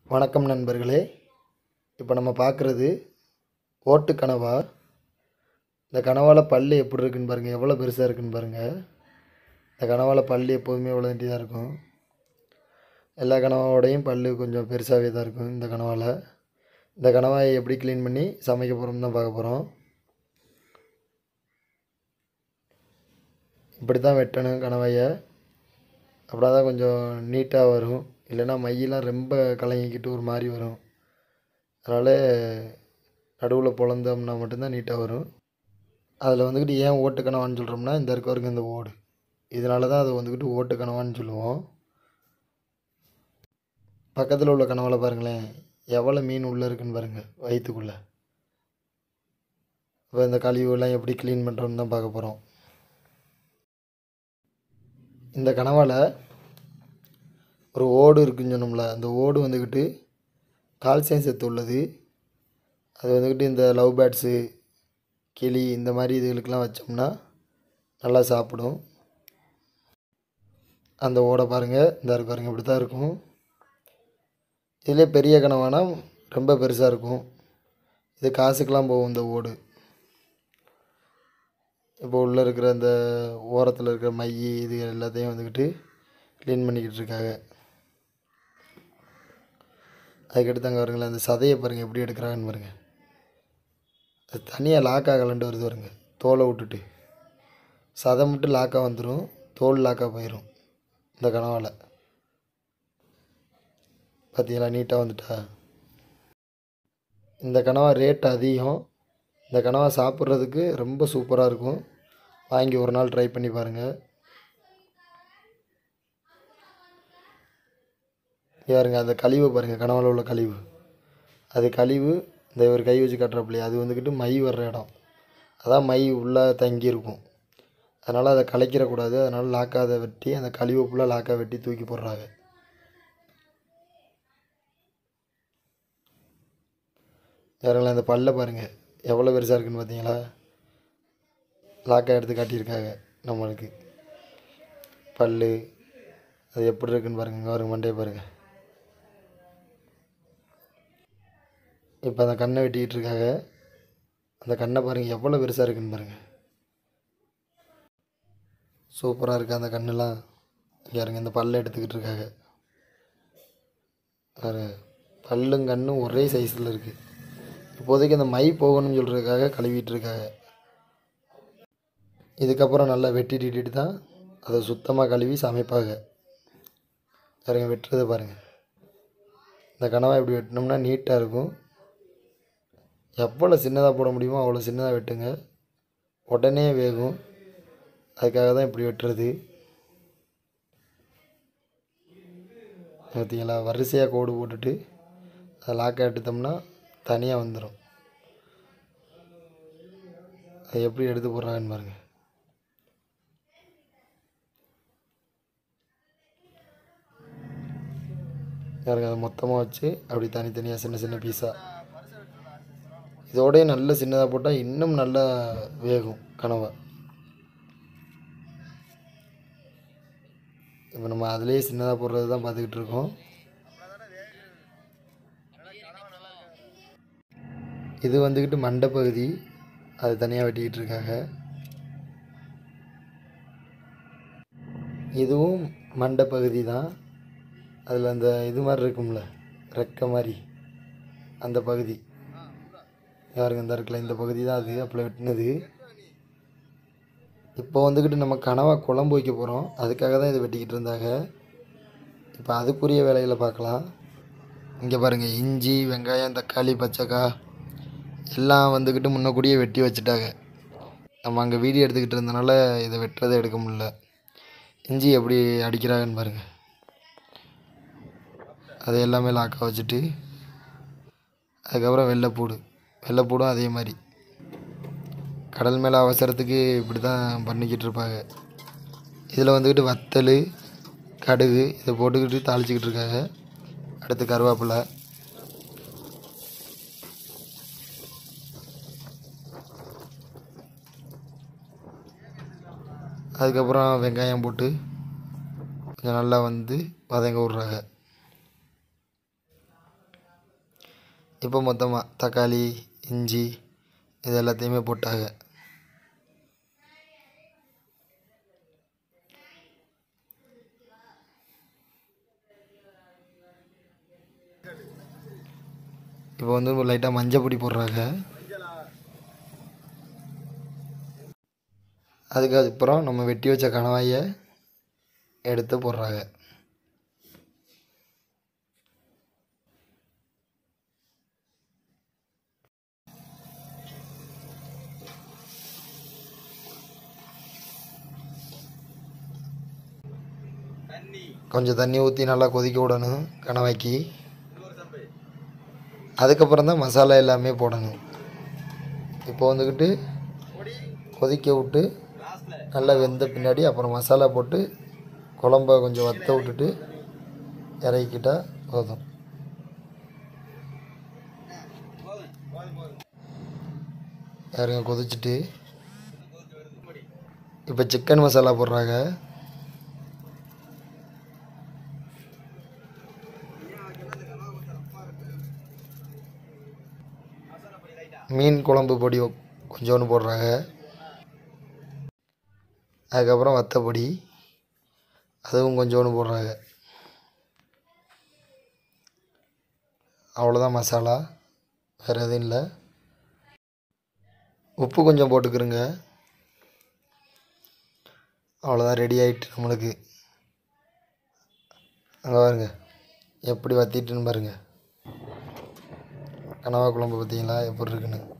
வணக்கம் நண்பர்களே. இப்போ நம்ம பார்க்குறது ஓட்டு கனவா. இந்த கனவால் பல் எப்படி இருக்குன்னு பாருங்கள், எவ்வளோ பெருசாக இருக்குன்னு பாருங்கள். இந்த கனவால் பல் எப்போதுமே எவ்வளோ தான் இருக்கும். எல்லா கனவாவோடையும் பல் கொஞ்சம் பெருசாகவே தான் இருக்கும். இந்த கனவாயை எப்படி க்ளீன் பண்ணி சமைக்க போகிறோம்னு தான் பார்க்க போகிறோம். இப்படி தான் வெட்டணும் கனவாயை. அப்படின்னா தான் கொஞ்சம் நீட்டாக வரும். இல்லைன்னா மையெல்லாம் ரொம்ப கலங்கிக்கிட்டு ஒரு மாதிரி வரும். அதனால் நடுவில் பொழந்தோம்னா மட்டும்தான் நீட்டாக வரும். அதில் வந்துக்கிட்டு ஏன் ஓட்டு கனவான்னு சொல்கிறோம்னா, இந்த இருக்கவருக்கு இந்த ஓடு, இதனால தான் அதை வந்துக்கிட்டு ஓட்டு கனவான்னு சொல்லுவோம். பக்கத்தில் உள்ள கனவால் பாருங்களேன், எவ்வளோ மீன் உள்ளே இருக்குன்னு பாருங்கள் வயிற்றுக்குள்ளே. இப்போ இந்த கழிவுலாம் எப்படி க்ளீன் பண்ணுறோன்னு தான் பார்க்க போகிறோம். இந்த கனவால் ஒரு ஓடு இருக்குன்னு சொன்னோம்ல, அந்த ஓடு வந்துக்கிட்டு கால்சியம் சத்து உள்ளது. அது வந்துக்கிட்டு இந்த லவ் பேர்ட்ஸு, கிளி, இந்த மாதிரி இதுகளுக்கெல்லாம் வச்சோம்னா நல்லா சாப்பிடும். அந்த ஓடை பாருங்கள், இந்த பாருங்கள், இப்படி தான் இருக்கும். இதிலே பெரிய கனவானா ரொம்ப பெருசாக இருக்கும். இது காசுக்கெலாம் போகும் இந்த ஓடு. இப்போ உள்ளே இருக்கிற அந்த ஓரத்தில் இருக்கிற மை இது எல்லாத்தையும் வந்துக்கிட்டு க்ளீன் பண்ணிக்கிட்டு இருக்காங்க. அதுக்கடுத்து அங்கே பாருங்களேன், அந்த சதையை பாருங்கள் எப்படி எடுக்கிறாங்கன்னு பாருங்கள். அது தனியாக லாக்காக கலண்டு வருது பாருங்க, தோலை விட்டுட்டு. சதை மட்டும் லாக்காக வந்துடும், தோல் லாக்காக போயிடும் இந்த கனவால். பார்த்தீங்களா, நீட்டாக வந்துட்டா. இந்த கனவா ரேட் அதிகம். இந்த கனவா சாப்பிட்றதுக்கு ரொம்ப சூப்பராக இருக்கும். வாங்கி ஒரு நாள் ட்ரை பண்ணி பாருங்கள். பாருங்க, அந்த கழிவு பாருங்கள், கனவால் உள்ள கழிவு. அது கழிவு இந்த ஒரு கை வச்சு கட்டுறப்பலையே, அது வந்துக்கிட்டு மை வர்ற இடம். அதான் மை உள்ளே தங்கியிருக்கும். அதனால் அதை கலைக்கிறக்கூடாது. அதனால் லாக்காக வெட்டி, அந்த கழிவு ஃபுல்லாக லாக்காக வெட்டி தூக்கி போடுறாங்க. வேறுங்களா, அந்த பல்லை பாருங்கள் எவ்வளோ பெருசாக இருக்குன்னு பார்த்தீங்களா. லாக்காக எடுத்து காட்டியிருக்காங்க நம்மளுக்கு. பல் அது எப்படி இருக்குன்னு பாருங்கள். இங்கே பாருங்கள், மண்டையை பாருங்கள். இப்போ அந்த கண்ணை வெட்டிக்கிட்டு இருக்காங்க. அந்த கண்ணை பாருங்கள் எவ்வளோ பெருசாக இருக்குன்னு பாருங்கள். சூப்பராக இருக்குது அந்த கண்ணெலாம். இங்கே பாருங்க, இந்த பல்லை எடுத்துக்கிட்டு இருக்காங்க. வேறு பல்லும் கண்ணும் ஒரே சைஸில் இருக்குது. இப்போதைக்கு அந்த மை போகணும்னு சொல்கிறதுக்காக கழுவிட்டு இருக்காங்க. இதுக்கப்புறம் நல்லா வெட்டிட்டு தான் அதை சுத்தமாக கழுவி சமைப்பாங்க. பாருங்க, வெட்டுறதை பாருங்கள். இந்த கனவா இப்படி வெட்டினோம்னா நீட்டாக இருக்கும். எவ்வளோ சின்னதாக போட முடியுமோ அவ்வளோ சின்னதாக வெட்டுங்க, உடனே வேகும். அதுக்காக தான் இப்படி வெட்டுறது. பார்த்தீங்களா, வரிசையாக கோடு போட்டுட்டு அதை லாக்காக எடுத்தோம்னா தனியாக வந்துடும். அதை எப்படி எடுத்து போடுறாங்கன்னு பாருங்கள். பாருங்க, அதை மொத்தமாக வச்சு அப்படி தனித்தனியாக சின்ன சின்ன பீஸாக, இதோடய நல்ல சின்னதாக போட்டால் இன்னும் நல்லா வேகும் கனவா. இப்போ நம்ம அதிலேயே சின்னதாக போடுறது தான் பார்த்துக்கிட்டு இருக்கோம். இது வந்துக்கிட்டு மண்டை பகுதி, அது தனியாக வெட்டிக்கிட்டு இருக்காங்க. இதுவும் மண்டை பகுதி தான். அதில் அந்த இது மாதிரி இருக்கும்ல, ரெக்கை மாதிரி, அந்த பகுதி யாருங்க இந்த இருக்குல்ல, இந்த பகுதி தான் அது அப்போ வெட்டினது. இப்போ வந்துக்கிட்டு நம்ம கனவா குழம்பு வைக்க போகிறோம். அதுக்காக தான் இதை வெட்டிக்கிட்டு இருந்தாங்க. இப்போ அதுக்குரிய வேலைகளை பார்க்கலாம். இங்கே பாருங்கள், இஞ்சி, வெங்காயம், தக்காளி, பச்சைக்காய் எல்லாம் வந்துக்கிட்டு முன்னக்கூடியே வெட்டி வச்சுட்டாங்க. நம்ம அங்கே வீடியோ எடுத்துக்கிட்டு இருந்தனால இதை வெட்டுறதை எடுக்க முடியல. இஞ்சி எப்படி அடிக்கிறாங்கன்னு பாருங்கள். அதை எல்லாமே லாக்காக வச்சுட்டு, அதுக்கப்புறம் வெள்ளைப்பூடும் அதே மாதிரி. கடல் மேலே அவசரத்துக்கு இப்படி தான் பண்ணிக்கிட்டு இருப்பாங்க. இதில் வந்துக்கிட்டு வத்தல், கடுகு இதை போட்டுக்கிட்டு தாளிச்சிக்கிட்டு இருக்காங்க. அடுத்து கருவேப்பிலை, அதுக்கப்புறம் வெங்காயம் போட்டு கொஞ்சம் நல்லா வதங்க விட்றாங்க. இப்போ மொத்தமாக தக்காளி, இஞ்சி இது எல்லாத்தையுமே போட்டாங்க. இப்போ வந்து லைட்டாக மஞ்சள் பொடி போடுறாங்க. அதுக்கப்புறம் நம்ம வெட்டி வச்ச கணவாயை எடுத்து போடுறாங்க. கொஞ்சம் தண்ணி ஊற்றி நல்லா கொதிக்க விடணும் கணவாய்க்கு. அதுக்கப்புறம் தான் மசாலா எல்லாமே போடணும். இப்போ வந்துக்கிட்டு கொதிக்க விட்டு நல்லா வெந்த பின்னாடி அப்புறம் மசாலா போட்டு குழம்ப கொஞ்சம் வற்ற விட்டுட்டு இறக்கிட்டால் போதும். யாருங்க கொதிச்சுட்டு இப்போ சிக்கன் மசாலா போடுறாங்க. மீன் குழம்பு பொடி கொஞ்சோண்டு போடுறாங்க. அதுக்கப்புறம் வத்தப்பொடி அதுவும் கொஞ்சோண்டு போடுறாங்க. அவ்வளோதான் மசாலா, வேறு எதுவும் இல்லை. உப்பு கொஞ்சம் போட்டுக்கிறோங்க. அவ்வளோதான், ரெடி ஆகிட்டு நம்மளுக்கு. அங்கே பாருங்க எப்படி வற்றிட்டுன்னு பாருங்கள். கனவா குழம்பு பார்த்தீங்களா எப்படி இருக்குன்னு.